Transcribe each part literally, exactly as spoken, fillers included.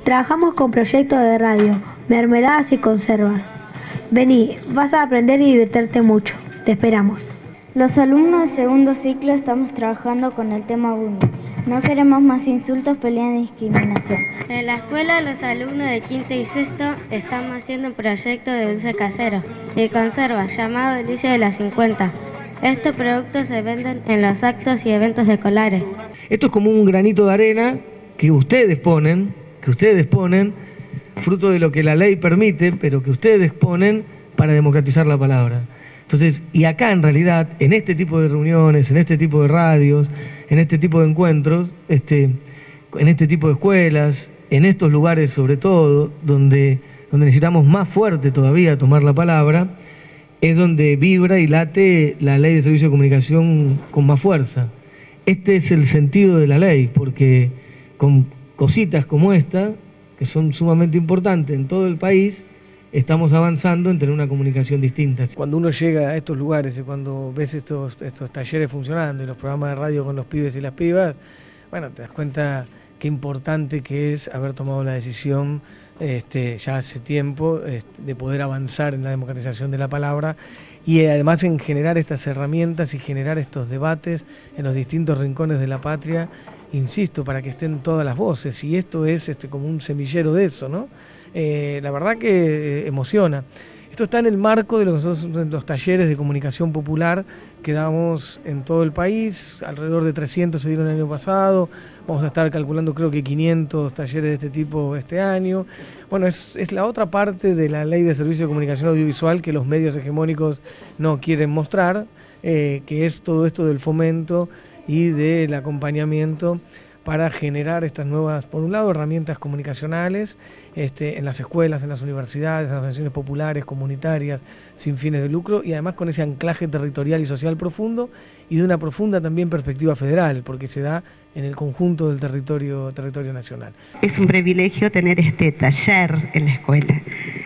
Trabajamos con proyectos de radio, mermeladas y conservas. Vení, vas a aprender y divertirte mucho. Te esperamos. Los alumnos de segundo ciclo estamos trabajando con el tema bullying. No queremos más insultos, peleas y discriminación. En la escuela los alumnos de quinto y sexto estamos haciendo un proyecto de dulce casero y conservas llamado Delicia de las cincuenta. Estos productos se venden en los actos y eventos escolares. Esto es como un granito de arena que ustedes ponen, que ustedes ponen, fruto de lo que la ley permite, pero que ustedes ponen para democratizar la palabra. Entonces, y acá en realidad, en este tipo de reuniones, en este tipo de radios, en este tipo de encuentros, este, en este tipo de escuelas, en estos lugares sobre todo, donde, donde necesitamos más fuerte todavía tomar la palabra, es donde vibra y late la ley de servicio de comunicación con más fuerza. Este es el sentido de la ley, porque con cositas como esta, que son sumamente importantes en todo el país, estamos avanzando en tener una comunicación distinta. Cuando uno llega a estos lugares y cuando ves estos, estos talleres funcionando y los programas de radio con los pibes y las pibas, bueno, te das cuenta qué importante que es haber tomado la decisión este, ya hace tiempo este, de poder avanzar en la democratización de la palabra y además en generar estas herramientas y generar estos debates en los distintos rincones de la patria, insisto, para que estén todas las voces, y esto es este, como un semillero de eso, ¿no? Eh, la verdad que eh, emociona. Esto está en el marco de los, los talleres de comunicación popular que damos en todo el país, alrededor de trescientos se dieron el año pasado, vamos a estar calculando creo que quinientos talleres de este tipo este año. Bueno, es, es la otra parte de la ley de servicio de comunicación audiovisual que los medios hegemónicos no quieren mostrar, eh, que es todo esto del fomento y del acompañamiento para generar estas nuevas, por un lado, herramientas comunicacionales este, en las escuelas, en las universidades, en las asociaciones populares, comunitarias, sin fines de lucro, y además con ese anclaje territorial y social profundo y de una profunda también perspectiva federal, porque se da en el conjunto del territorio, territorio nacional. Es un privilegio tener este taller en la escuela.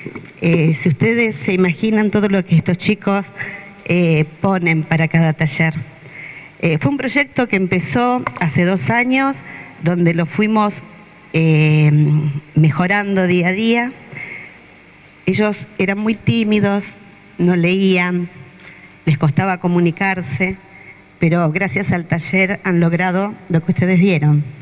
Eh, si ustedes se imaginan todo lo que estos chicos eh, ponen para cada taller. Eh, fue un proyecto que empezó hace dos años, donde lo fuimos eh, mejorando día a día. Ellos eran muy tímidos, no leían, les costaba comunicarse, pero gracias al taller han logrado lo que ustedes vieron.